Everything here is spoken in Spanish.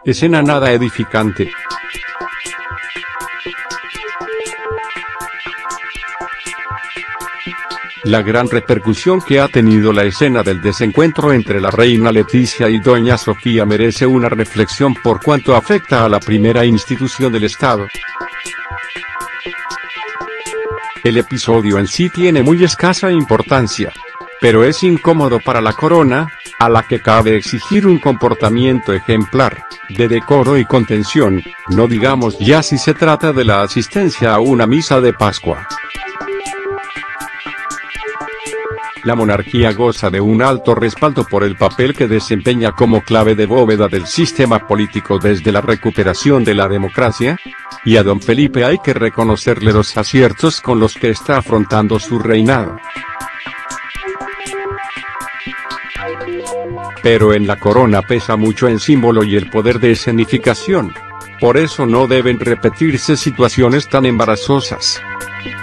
Escena nada edificante. La gran repercusión que ha tenido la escena del desencuentro entre la reina Letizia y doña Sofía merece una reflexión por cuanto afecta a la primera institución del Estado. El episodio en sí tiene muy escasa importancia, pero es incómodo para la corona, a la que cabe exigir un comportamiento ejemplar, de decoro y contención, no digamos ya si se trata de la asistencia a una misa de Pascua. La monarquía goza de un alto respaldo por el papel que desempeña como clave de bóveda del sistema político desde la recuperación de la democracia, y a don Felipe hay que reconocerle los aciertos con los que está afrontando su reinado. Pero en la corona pesa mucho el símbolo y el poder de escenificación. Por eso no deben repetirse situaciones tan embarazosas.